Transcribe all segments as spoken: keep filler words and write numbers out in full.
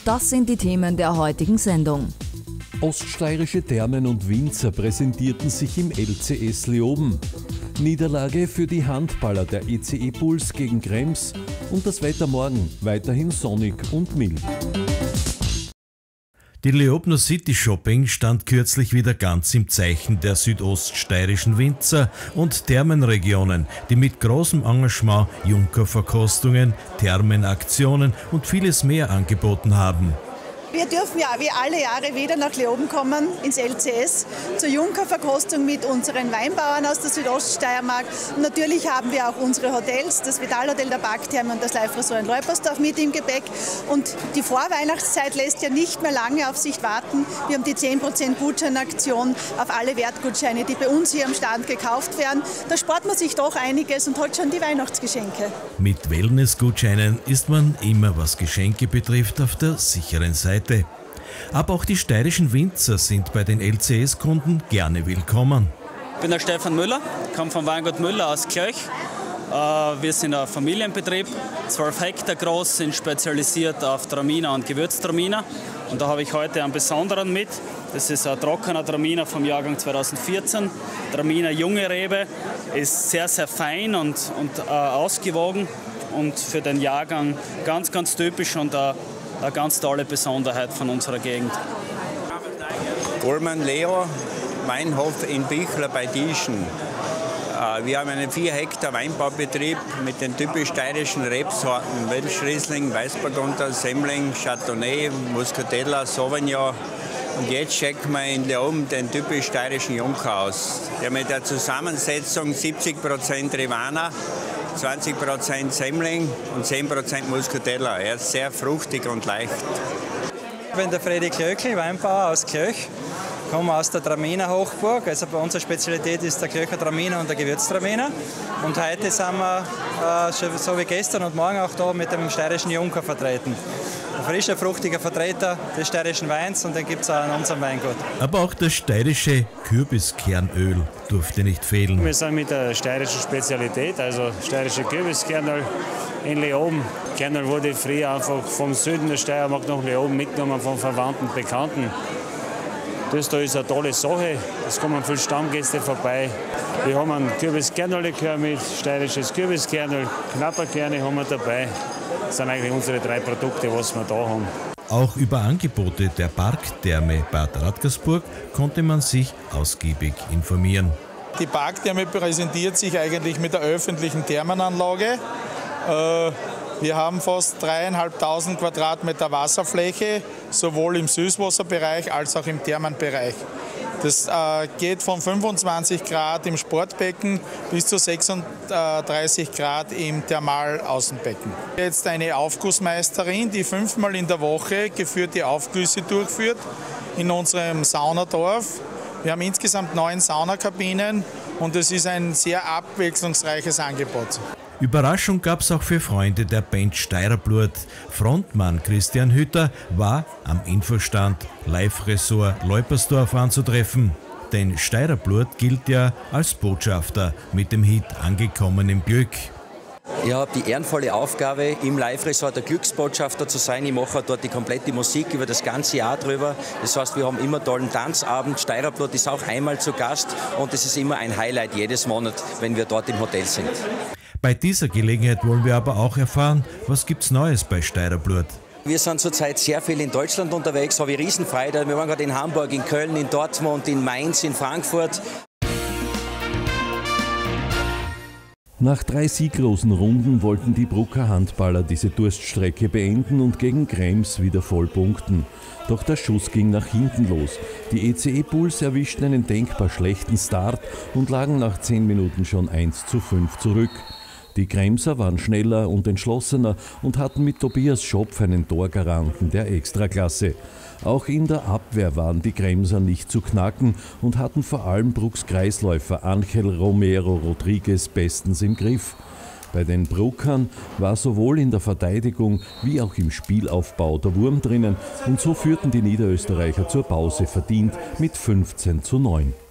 Und das sind die Themen der heutigen Sendung. Oststeirische Thermen und Winzer präsentierten sich im L C S Leoben. Niederlage für die Handballer der E C E Puls gegen Krems und das Wetter morgen weiterhin sonnig und mild. Die Leobner City Shopping stand kürzlich wieder ganz im Zeichen der südoststeirischen Winzer- und Thermenregionen, die mit großem Engagement Junkerverkostungen, Thermenaktionen und vieles mehr angeboten haben. Wir dürfen ja wie alle Jahre wieder nach Leoben kommen, ins L C S, zur Junkerverkostung mit unseren Weinbauern aus der Südoststeiermark. Und natürlich haben wir auch unsere Hotels, das Vitalhotel der Parktherme und das Live-Ressort in Leupersdorf mit im Gepäck. Und die Vorweihnachtszeit lässt ja nicht mehr lange auf sich warten. Wir haben die zehn Prozent Gutscheinaktion auf alle Wertgutscheine, die bei uns hier am Stand gekauft werden. Da spart man sich doch einiges und hat schon die Weihnachtsgeschenke. Mit Wellness-Gutscheinen ist man immer, was Geschenke betrifft, auf der sicheren Seite. Aber auch die steirischen Winzer sind bei den L C S-Kunden gerne willkommen. Ich bin der Stefan Müller, komme vom Weingut Müller aus Klöch. Wir sind ein Familienbetrieb, zwölf Hektar groß, sind spezialisiert auf Traminer und Gewürztraminer. Und da habe ich heute einen besonderen mit. Das ist ein trockener Traminer vom Jahrgang zweitausendvierzehn. Traminer junge Rebe, ist sehr, sehr fein und, und äh, ausgewogen und für den Jahrgang ganz, ganz typisch und äh, eine ganz tolle Besonderheit von unserer Gegend. Goldmann Leo, Weinhof in Bichler bei Dieschen. Wir haben einen vier Hektar Weinbaubetrieb mit den typisch steirischen Rebsorten Welsch Riesling, Weißburgunder, Semmling, Chardonnay, Muscatella, Sauvignon. Und jetzt checken wir in Leoben den typisch steirischen Junker aus, der mit der Zusammensetzung siebzig Prozent Rivana, zwanzig Prozent Semmling und zehn Prozent Muscatella. Er ist sehr fruchtig und leicht. Ich bin der Fredi Klöckl, Weinbauer aus Klöch. Ich komme aus der Traminer Hochburg. Also bei unserer Spezialität ist der Klöcher Traminer und der Gewürztraminer. Und heute sind wir, äh, so wie gestern und morgen auch da, mit dem steirischen Junker vertreten. Ein frischer, fruchtiger Vertreter des steirischen Weins und den gibt es auch in unserem Weingut. Aber auch das steirische Kürbiskernöl durfte nicht fehlen. Wir sind mit der steirischen Spezialität, also steirische Kürbiskernöl in Leoben. Kernöl wurde früher einfach vom Süden der Steiermark nach Leoben mitgenommen von Verwandten, Bekannten. Das da ist eine tolle Sache, es kommen viele Stammgäste vorbei. Wir haben einen Kürbiskernöl-Likör mit, steirisches Kürbiskernöl, Knapperkerne haben wir dabei. Das sind eigentlich unsere drei Produkte, was wir da haben. Auch über Angebote der Parktherme Bad Radkersburg konnte man sich ausgiebig informieren. Die Parktherme präsentiert sich eigentlich mit der öffentlichen Thermenanlage. Wir haben fast dreieinhalbtausend Quadratmeter Wasserfläche, sowohl im Süßwasserbereich als auch im Thermenbereich. Das äh, geht von fünfundzwanzig Grad im Sportbecken bis zu sechsunddreißig Grad im Thermalaußenbecken. Jetzt eine Aufgussmeisterin, die fünfmal in der Woche geführte Aufgüsse durchführt in unserem Saunadorf. Wir haben insgesamt neun Saunakabinen und es ist ein sehr abwechslungsreiches Angebot. Überraschung gab es auch für Freunde der Band Steirerblut. Frontmann Christian Hütter war am Infostand Live-Ressort Leupersdorf anzutreffen. Denn Steirerblut gilt ja als Botschafter mit dem Hit Angekommen im Glück. Ich habe die ehrenvolle Aufgabe, im Live-Ressort der Glücksbotschafter zu sein. Ich mache dort die komplette Musik über das ganze Jahr drüber. Das heißt, wir haben immer einen tollen Tanzabend. Steirerblut ist auch einmal zu Gast und es ist immer ein Highlight jedes Monat, wenn wir dort im Hotel sind. Bei dieser Gelegenheit wollen wir aber auch erfahren, was gibt's Neues bei Steirerblut. Wir sind zurzeit sehr viel in Deutschland unterwegs, habe ich Riesenfreude. Wir waren gerade in Hamburg, in Köln, in Dortmund, in Mainz, in Frankfurt. Nach drei sieglosen Runden wollten die Brucker Handballer diese Durststrecke beenden und gegen Krems wieder voll punkten. Doch der Schuss ging nach hinten los. Die E C E Puls erwischten einen denkbar schlechten Start und lagen nach zehn Minuten schon eins zu fünf zurück. Die Kremser waren schneller und entschlossener und hatten mit Tobias Schopf einen Torgaranten der Extraklasse. Auch in der Abwehr waren die Kremser nicht zu knacken und hatten vor allem Brucks Kreisläufer Angel Romero Rodriguez bestens im Griff. Bei den Bruckern war sowohl in der Verteidigung wie auch im Spielaufbau der Wurm drinnen und so führten die Niederösterreicher zur Pause verdient mit fünfzehn zu neun.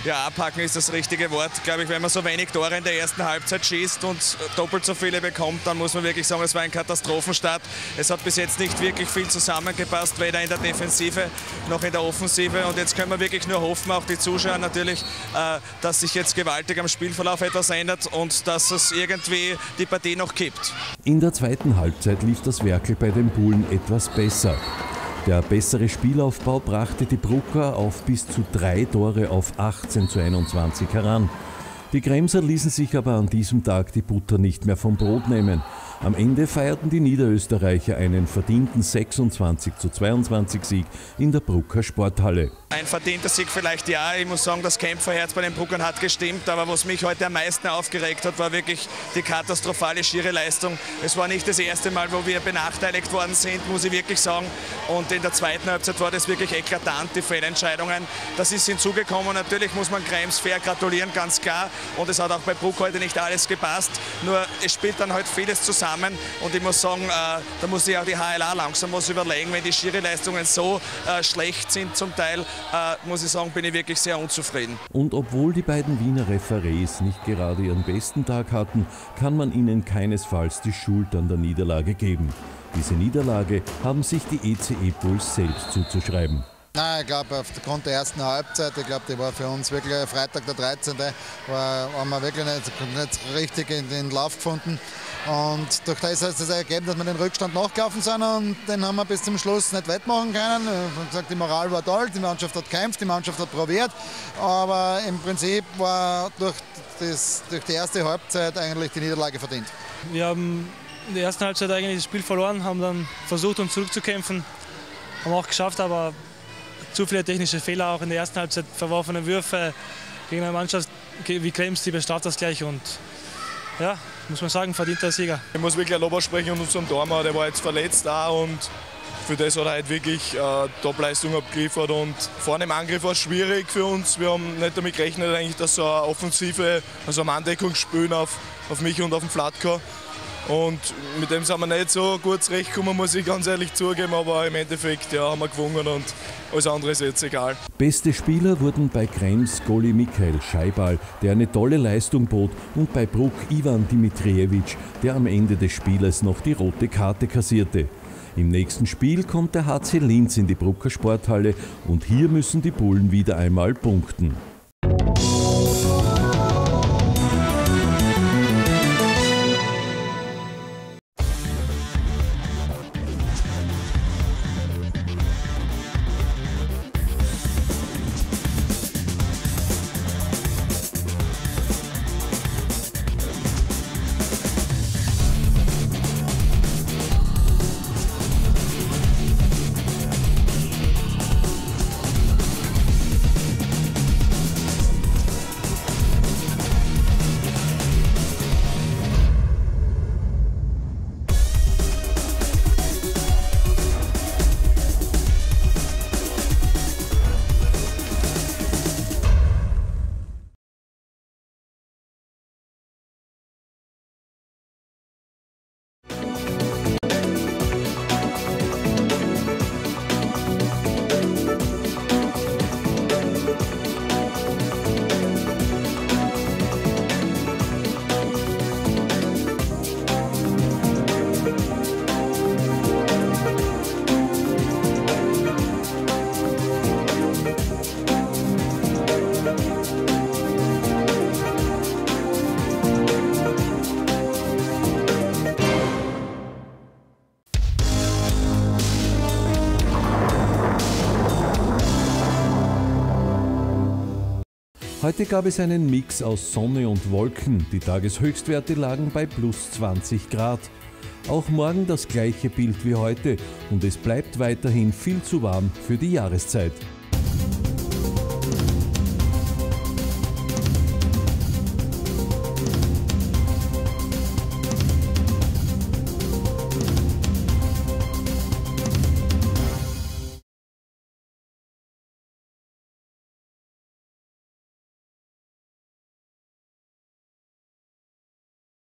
Ja, abhaken ist das richtige Wort. Glaube ich, wenn man so wenig Tore in der ersten Halbzeit schießt und doppelt so viele bekommt, dann muss man wirklich sagen, es war ein Katastrophenstart. Es hat bis jetzt nicht wirklich viel zusammengepasst, weder in der Defensive noch in der Offensive. Und jetzt können wir wirklich nur hoffen, auch die Zuschauer natürlich, dass sich jetzt gewaltig am Spielverlauf etwas ändert und dass es irgendwie die Partie noch kippt. In der zweiten Halbzeit lief das Werkel bei den Bullen etwas besser. Der bessere Spielaufbau brachte die Brucker auf bis zu drei Tore auf achtzehn zu einundzwanzig heran. Die Kremser ließen sich aber an diesem Tag die Butter nicht mehr vom Brot nehmen. Am Ende feierten die Niederösterreicher einen verdienten sechsundzwanzig zu zweiundzwanzig Sieg in der Brucker Sporthalle. Ein verdienter Sieg vielleicht ja, ich muss sagen, das Kämpferherz bei den Bruckern hat gestimmt, aber was mich heute am meisten aufgeregt hat, war wirklich die katastrophale schiere Leistung. Es war nicht das erste Mal, wo wir benachteiligt worden sind, muss ich wirklich sagen, und in der zweiten Halbzeit war das wirklich eklatant, die Fehlentscheidungen. Das ist hinzugekommen, natürlich muss man Krems fair gratulieren, ganz klar, und es hat auch bei Bruck heute nicht alles gepasst, nur es spielt dann halt vieles zusammen und ich muss sagen, äh, da muss sich auch die H L A langsam was überlegen, wenn die schiere Leistungen so äh, schlecht sind zum Teil, Äh, muss ich sagen, bin ich wirklich sehr unzufrieden. Und obwohl die beiden Wiener Referees nicht gerade ihren besten Tag hatten, kann man ihnen keinesfalls die Schuld an der Niederlage geben. Diese Niederlage haben sich die E C E Puls selbst zuzuschreiben. Nein, ich glaube, aufgrund der ersten Halbzeit, ich glaube, die war für uns wirklich Freitag der dreizehnte War, haben wir wirklich nicht, nicht richtig in den Lauf gefunden. Und durch das hat es ergeben, dass wir den Rückstand nachgelaufen sind und den haben wir bis zum Schluss nicht wettmachen können. Ich habe gesagt, die Moral war toll, die Mannschaft hat gekämpft, die Mannschaft hat probiert, aber im Prinzip war durch, das, durch die erste Halbzeit eigentlich die Niederlage verdient. Wir haben in der ersten Halbzeit eigentlich das Spiel verloren, haben dann versucht, uns zurückzukämpfen, haben auch geschafft, aber zu viele technische Fehler auch in der ersten Halbzeit, verworfene Würfe gegen eine Mannschaft wie Krems, die bestraft das gleich und ja, muss man sagen, verdienter Sieger. Ich muss wirklich ein Lob aussprechen an unseren Tormann, der war jetzt verletzt auch und für das hat er heute wirklich äh, Top-Leistung abgeliefert und vorne im Angriff war es schwierig für uns. Wir haben nicht damit gerechnet, eigentlich, dass so eine offensive, also eine Manndeckung spielen auf, auf mich und auf den Flatko. Und mit dem sind wir nicht so gut zurechtgekommen, muss ich ganz ehrlich zugeben, aber im Endeffekt ja, haben wir gewonnen und alles andere ist jetzt egal. Beste Spieler wurden bei Krems Goalie Michael Scheibal, der eine tolle Leistung bot, und bei Bruck Ivan Dimitrijevic, der am Ende des Spieles noch die rote Karte kassierte. Im nächsten Spiel kommt der H C Linz in die Brucker Sporthalle und hier müssen die Bullen wieder einmal punkten. Heute gab es einen Mix aus Sonne und Wolken. Die Tageshöchstwerte lagen bei plus zwanzig Grad. Auch morgen das gleiche Bild wie heute und es bleibt weiterhin viel zu warm für die Jahreszeit.